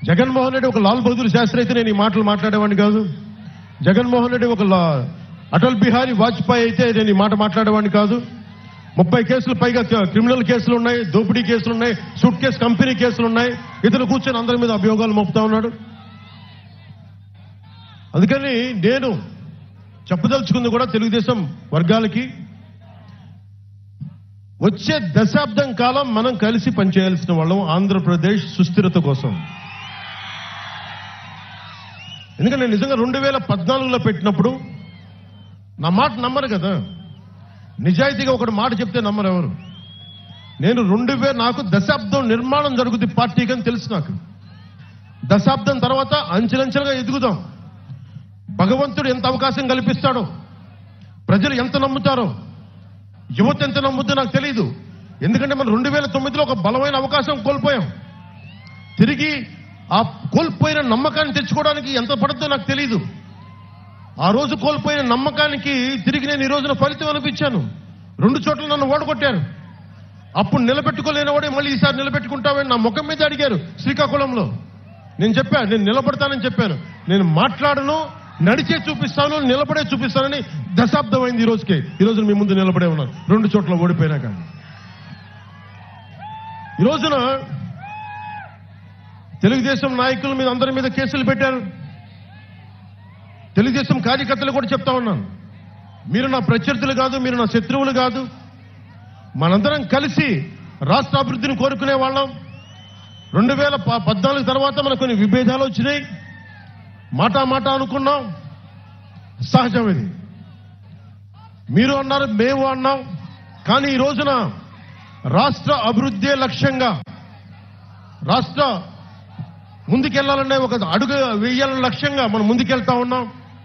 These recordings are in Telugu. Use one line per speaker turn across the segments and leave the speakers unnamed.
జగన్మోహన్ రెడ్డి ఒక లాల్ బహదూర్ శాస్త్రి అయితే నేను ఈ మాటలు మాట్లాడేవాడిని కాదు. జగన్మోహన్ రెడ్డి ఒక అటల్ బిహారీ వాజ్పేయి అయితే నేను ఈ మాట మాట్లాడేవాడిని కాదు. 30 కేసులు పైగా క్రిమినల్ కేసులు ఉన్నాయి, దోపిడీ కేసులు ఉన్నాయి, సూట్ కేసు కంపెనీ కేసులు ఉన్నాయి. ఇతను కూర్చొని అందరి మీద అభియోగాలు మోపుతా ఉన్నాడు. అందుకని నేను చెప్పదలుచుకుంది కూడా తెలుగుదేశం వర్గాలకి, వచ్చే దశాబ్దం కాలం మనం కలిసి పనిచేయాల్సిన వాళ్ళం ఆంధ్రప్రదేశ్ సుస్థిరత కోసం. ఎందుకంటే నేను నిజంగా 2014లో పెట్టినప్పుడు నా మాట నమ్మరు కదా. నిజాయితీగా ఒకటి మాట చెప్తే నమ్మరు ఎవరు. నేను నాకు దశాబ్దం నిర్మాణం జరుగుతుంది పార్టీకి అని తెలుసు. నాకు దశాబ్దం తర్వాత అంచెలంచెలుగా ఎదుగుదాం. భగవంతుడు ఎంత అవకాశం కల్పిస్తాడో, ప్రజలు ఎంత నమ్ముతారో, యువత ఎంత నమ్ముద్దో నాకు తెలియదు. ఎందుకంటే మనం 2009లో ఒక బలమైన అవకాశం కోల్పోయాం. తిరిగి ఆ కోల్పోయిన నమ్మకాన్ని తెచ్చుకోవడానికి ఎంత పడుతుందో నాకు తెలియదు. ఆ రోజు కోల్పోయిన నమ్మకానికి తిరిగి నేను ఈ రోజున ఫలితం అనిపించాను. 2 చోట్ల నన్ను ఓడగొట్టారు. అప్పుడు నిలబెట్టుకోలేనివాడే మళ్ళీ ఈసారి నిలబెట్టుకుంటామని నా ముఖం మీద అడిగారు శ్రీకాకుళంలో. నేను చెప్పాను, నేను నిలబడతానని చెప్పాను. నేను మాట్లాడను, నడిచే చూపిస్తాను, నిలబడే చూపిస్తానని దశాబ్దం అయింది ఈ రోజుకే. ఈ రోజున మీ ముందు నిలబడే ఉన్నాను 2 చోట్ల ఓడిపోయినా. కానీ ఈ రోజున తెలుగుదేశం నాయకుల మీద అందరి మీద కేసులు పెట్టారు. తెలుగుదేశం కార్యకర్తలు కూడా చెప్తా ఉన్నాను, మీరు నా ప్రత్యర్థులు కాదు, మీరు నా శత్రువులు కాదు. మనందరం కలిసి రాష్ట్ర అభివృద్ధిని కోరుకునే వాళ్ళం. 2014 తర్వాత మనకు కొన్ని విభేదాలు వచ్చినాయి. మాట అనుకున్నాం, సహజం ఇది. మీరు అన్నారు, మేము అన్నాం. కానీ ఈ రోజున రాష్ట్ర అభివృద్ధి లక్ష్యంగా, రాష్ట్ర ముందుకెళ్లాలనే ఒక అడుగు వేయాలనే లక్ష్యంగా మనం ముందుకెళ్తా ఉన్నాం.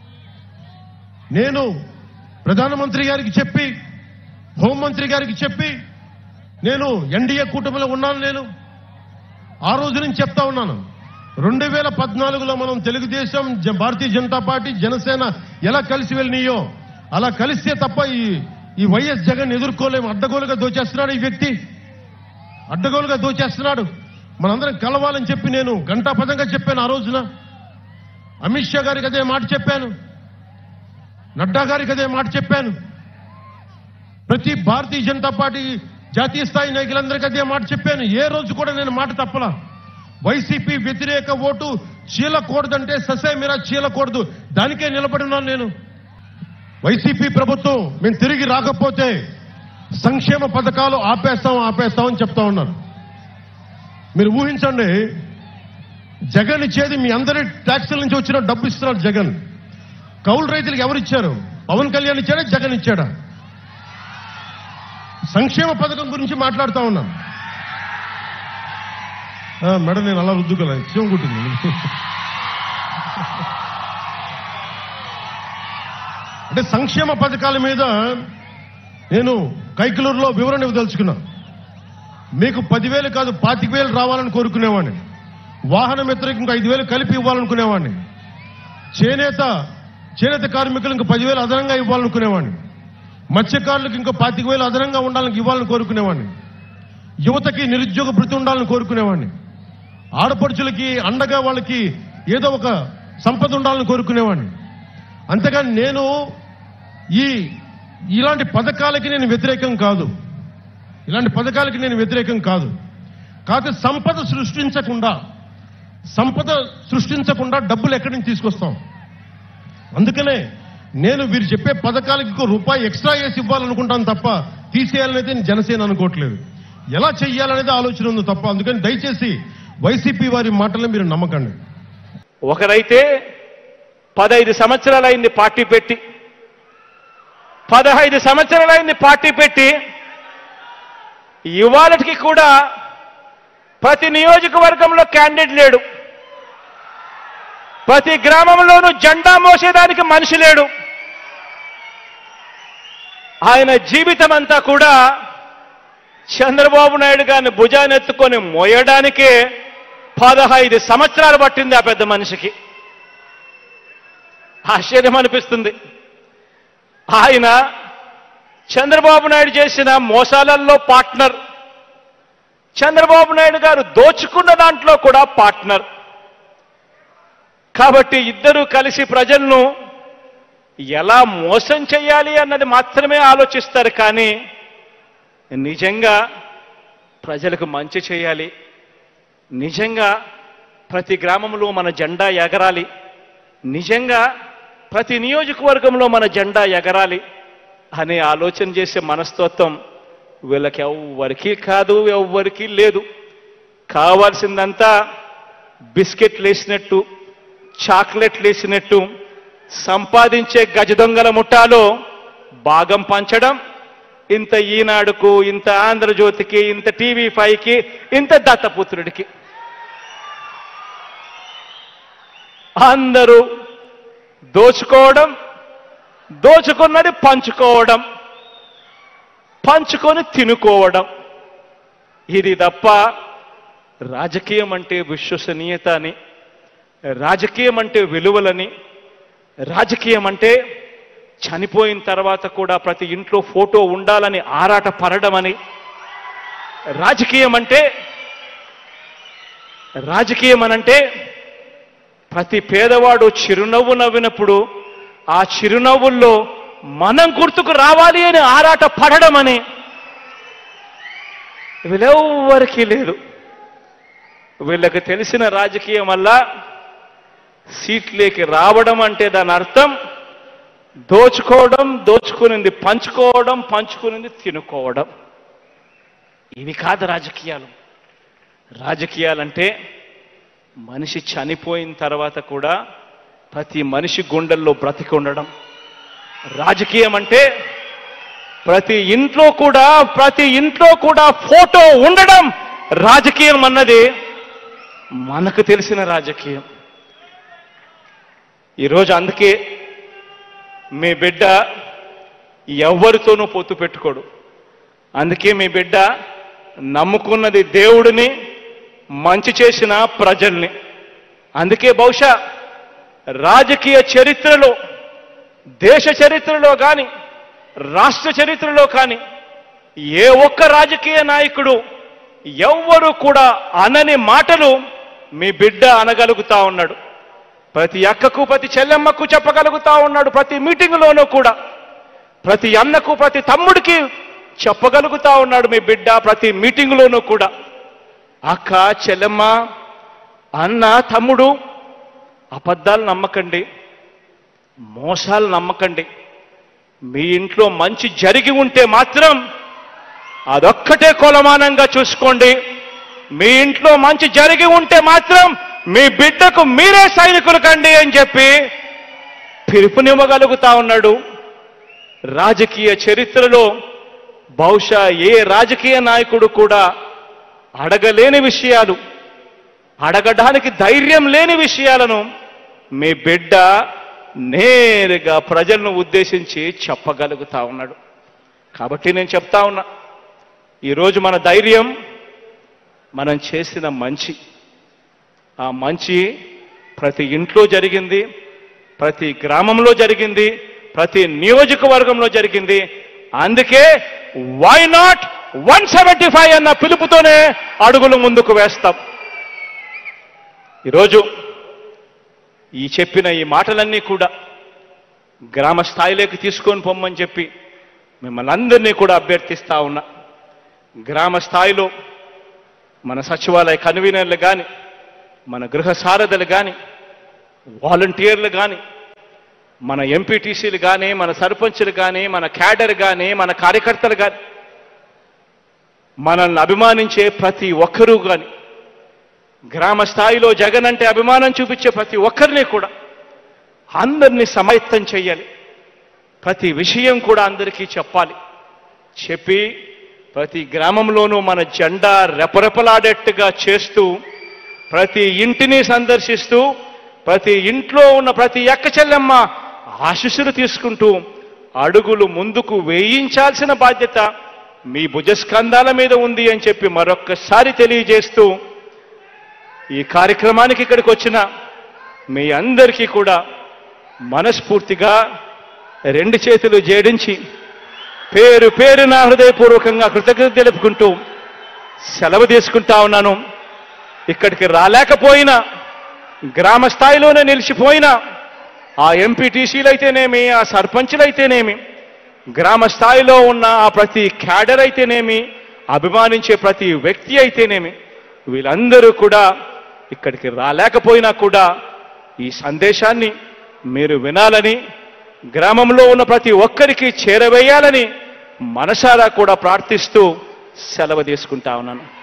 నేను ప్రధానమంత్రి గారికి చెప్పి, హోంమంత్రి గారికి చెప్పి, నేను ఎన్డీఏ కూటమిలో ఉన్నాను. నేను ఆ రోజు నుంచి చెప్తా ఉన్నాను, 2014లో మనం తెలుగుదేశం, భారతీయ జనతా పార్టీ, జనసేన ఎలా కలిసి వెళ్ళినాయో అలా కలిస్తే తప్ప ఈ వైఎస్ జగన్ ఎదుర్కోలేము. అడ్డగోలుగా దోచేస్తున్నాడు ఈ వ్యక్తి, అడ్డగోలుగా దోచేస్తున్నాడు. మనందరం కలవాలని చెప్పి నేను ఘంటాపథంగా చెప్పాను. ఆ రోజున అమిత్ షా గారికి అదే మాట చెప్పాను, నడ్డా గారికి అదే మాట చెప్పాను. ప్రతి భారతీయ జనతా పార్టీ జాతీయ స్థాయి నాయకులందరికీ అదే మాట చెప్పాను. ఏ రోజు కూడా నేను మాట తప్పలా. వైసీపీ వ్యతిరేక ఓటు చీలకూడదంటే ససే మీరా చీలకూడదు, దానికే నిలబడి ఉన్నాను నేను. వైసీపీ ప్రభుత్వం మేము తిరిగి రాకపోతే సంక్షేమ పథకాలు ఆపేస్తామని చెప్తా ఉన్నాను. మీరు ఊహించండి, జగన్ ఇచ్చేది మీ అందరి ట్యాక్సుల నుంచి వచ్చిన డబ్బు ఇస్తున్నాడు జగన్. కౌలు రైతులకు ఎవరు ఇచ్చారు? పవన్ కళ్యాణ్ ఇచ్చాడా, జగన్ ఇచ్చాడా? సంక్షేమ పథకం గురించి మాట్లాడుతా ఉన్నాను. మేడం నేను అలా రుద్దుకోలే, చెవుకుంటుంది. అంటే సంక్షేమ పథకాల మీద నేను కైకలూరులో వివరణ ఇవ్వదలుచుకున్నా. మీకు 10,000 కాదు 25,000 రావాలని కోరుకునేవాడిని. వాహన మిత్రకి ఇంకా 5,000 కలిపి ఇవ్వాలనుకునేవాడిని. చేనేత కార్మికులు ఇంకా 10,000 అదనంగా ఇవ్వాలనుకునేవాడిని. మత్స్యకారులకు ఇంకా 25,000 అదనంగా ఉండాలని ఇవ్వాలని కోరుకునేవాడిని. యువతకి నిరుద్యోగ భృతి ఉండాలని కోరుకునేవాడిని. ఆడపడుచులకి అండగా వాళ్ళకి ఏదో ఒక సంపద ఉండాలని కోరుకునేవాడిని. అంతేగాని నేను ఇలాంటి పథకాలకి నేను వ్యతిరేకం కాదు. ఇలాంటి పథకాలకి నేను వ్యతిరేకం కాదు. కాకపోతే సంపద సృష్టించకుండా డబ్బులు ఎక్కడి నుంచి తీసుకొస్తాం? అందుకనే నేను వీరు చెప్పే పథకాలకి ₹1 ఎక్స్ట్రా వేసి ఇవ్వాలనుకుంటాను తప్ప తీసేయాలనేది జనసేన అనుకోవట్లేదు. ఎలా చెయ్యాలనేది ఆలోచన ఉంది తప్ప. అందుకని దయచేసి వైసీపీ వారి మాటలను మీరు నమ్మకండి.
ఒకరైతే 15 సంవత్సరాలైంది పార్టీ పెట్టి, 15 సంవత్సరాలైంది పార్టీ పెట్టి, ఇవాళకి కూడా ప్రతి నియోజకవర్గంలో క్యాండిడేట్ లేడు, ప్రతి గ్రామంలోనూ జెండా మోసేదానికి మనిషి లేడు. ఆయన జీవితం అంతా కూడా చంద్రబాబు నాయుడు గారిని భుజానెత్తుకొని మోయడానికే 15 సంవత్సరాలు పట్టింది ఆ పెద్ద మనిషికి. ఆశ్చర్యం అనిపిస్తుంది. ఆయన చంద్రబాబు నాయుడు చేసిన మోసాలలో పార్ట్నర్, చంద్రబాబు నాయుడు గారు దోచుకున్న దాంట్లో కూడా పార్ట్నర్. కాబట్టి ఇద్దరూ కలిసి ప్రజలను ఎలా మోసం చేయాలి అన్నది మాత్రమే ఆలోచిస్తారు. కానీ నిజంగా ప్రజలకు మంచి చేయాలి, నిజంగా ప్రతి గ్రామంలో మన జెండా ఎగరాలి, నిజంగా ప్రతి నియోజకవర్గంలో మన జెండా ఎగరాలి అనే ఆలోచన చేసే మనస్తత్వం వీళ్ళకి ఎవ్వరికీ కాదు, ఎవ్వరికీ లేదు. కావాల్సిందంతా బిస్కెట్లు వేసినట్టు, చాక్లెట్లు వేసినట్టు సంపాదించే గజ దొంగల ముఠాలో భాగం పంచడం, ఇంత ఈనాడుకు, ఇంత ఆంధ్రజ్యోతికి, ఇంత టీవీ5కి, ఇంత దత్తపుత్రుడికి. అందరూ దోచుకోవడం, దోచుకున్నది పంచుకోవడం, పంచుకొని తినుకోవడం. ఇది తప్ప రాజకీయం అంటే విశ్వసనీయత అని, రాజకీయం అంటే విలువలని, రాజకీయం అంటే చనిపోయిన తర్వాత కూడా ప్రతి ఇంట్లో ఫోటో ఉండాలని ఆరాట పడడమని, రాజకీయం అనంటే ప్రతి పేదవాడు చిరునవ్వు నవ్వినప్పుడు ఆ చిరునవ్వుల్లో మనం గుర్తుకు రావాలి అని ఆరాట పడడమని వీళ్ళెవ్వరికీ లేదు. వీళ్ళకి తెలిసిన రాజకీయం వల్ల సీట్లేకి రావడం అంటే దాని అర్థం దోచుకోవడం, దోచుకునింది పంచుకోవడం, పంచుకునింది తినుకోవడం. ఇవి కాదు రాజకీయాలు. రాజకీయాలంటే మనిషి చనిపోయిన తర్వాత కూడా ప్రతి మనిషి గుండెల్లో బ్రతికి ఉండడం. రాజకీయం అంటే ప్రతి ఇంట్లో కూడా ఫోటో ఉండడం రాజకీయం అన్నది మనకు తెలిసిన రాజకీయం. ఈరోజు అందుకే మీ బిడ్డ ఎవరితోనూ పొత్తు పెట్టుకోడు. అందుకే మీ బిడ్డ నమ్ముకున్నది దేవుడిని, మంచి చేసిన ప్రజల్ని. అందుకే బహుశా రాజకీయ చరిత్రలో, దేశ చరిత్రలో కానీ, రాష్ట్ర చరిత్రలో కానీ ఏ ఒక్క రాజకీయ నాయకుడు ఎవ్వరూ కూడా అనని మాటలు మీ బిడ్డ అనగలుగుతా ఉన్నాడు. ప్రతి అక్కకు, ప్రతి చెల్లెమ్మకు చెప్పగలుగుతా ఉన్నాడు. ప్రతి మీటింగులోనూ కూడా ప్రతి అన్నకు, ప్రతి తమ్ముడికి చెప్పగలుగుతా ఉన్నాడు మీ బిడ్డ. ప్రతి మీటింగులోనూ కూడా అక్క, చెల్లెమ్మ, అన్న, తమ్ముడు, అబద్ధాలు నమ్మకండి, మోసాలు నమ్మకండి. మీ ఇంట్లో మంచి జరిగి ఉంటే మాత్రం అదొక్కటే కొలమానంగా చూసుకోండి. మీ ఇంట్లో మంచి జరిగి ఉంటే మాత్రం మీ బిడ్డకు మీరే సైనికులు కండి అని చెప్పి పిలుపునివ్వగలుగుతా ఉన్నాడు. రాజకీయ చరిత్రలో బహుశా ఏ రాజకీయ నాయకుడు కూడా అడగలేని విషయాలు, అడగడానికి ధైర్యం లేని విషయాలను మీ బిడ్డ నేరుగా ప్రజలను ఉద్దేశించి చెప్పగలుగుతా ఉన్నాడు. కాబట్టి నేను చెప్తా ఉన్నా, ఈరోజు మన ధైర్యం మనం చేసిన మంచి. ఆ మంచి ప్రతి ఇంట్లో జరిగింది, ప్రతి గ్రామంలో జరిగింది, ప్రతి నియోజకవర్గంలో జరిగింది. అందుకే వై నాట్ 175 అన్న పిలుపుతోనే అడుగులు ముందుకు వేస్తాం. ఈరోజు ఈ చెప్పిన ఈ మాటలన్నీ కూడా గ్రామ స్థాయిలోకి తీసుకొని పొమ్మని చెప్పి మిమ్మల్ని అందరినీ కూడా అభ్యర్థిస్తా ఉన్నా. గ్రామ స్థాయిలో మన సచివాలయ కన్వీనర్లు కానీ, మన గృహ సారథులు కానీ, వాలంటీర్లు కానీ, మన ఎంపీటీసీలు కానీ, మన సర్పంచులు కానీ, మన క్యాడర్ కానీ, మన కార్యకర్తలు కానీ, మనల్ని అభిమానించే ప్రతి ఒక్కరూ కానీ, గ్రామ స్థాయిలో జగన్ అంటే అభిమానం చూపించే ప్రతి ఒక్కరిని కూడా అందరినీ సమైక్తం చేయాలి. ప్రతి విషయం కూడా అందరికీ చెప్పాలి. చెప్పి ప్రతి గ్రామంలోనూ మన జెండా రెపరెపలాడేట్టుగా చేస్తూ, ప్రతి ఇంటిని సందర్శిస్తూ, ప్రతి ఇంట్లో ఉన్న ప్రతి అక్క చెల్లెమ్మ ఆశీస్సులు తీసుకుంటూ అడుగులు ముందుకు వేయించాల్సిన బాధ్యత మీ భుజస్కంధాల మీద ఉంది అని చెప్పి మరొక్కసారి తెలియజేస్తూ, ఈ కార్యక్రమానికి ఇక్కడికి వచ్చిన మీ అందరికీ కూడా మనస్ఫూర్తిగా రెండు చేతులు జోడించి పేరు పేరున హృదయపూర్వకంగా కృతజ్ఞత తెలుపుకుంటూ సెలవు తీసుకుంటా ఉన్నాను. ఇక్కడికి రాలేకపోయినా గ్రామ స్థాయిలోనే నిలిచిపోయిన ఆ ఎంపీటీసీలు అయితేనేమి, ఆ సర్పంచులు అయితేనేమి, గ్రామ స్థాయిలో ఉన్న ఆ ప్రతి క్యాడర్ అయితేనేమి, అభిమానించే ప్రతి వ్యక్తి అయితేనేమి, వీళ్ళందరూ కూడా ఇక్కడికి రాలేకపోయినా కూడా ఈ సందేశాన్ని మీరు వినాలని, గ్రామంలో ఉన్న ప్రతి ఒక్కరికి చేరవేయాలని మనసారా కూడా ప్రార్థిస్తూ సెలవు తీసుకుంటా ఉన్నాను.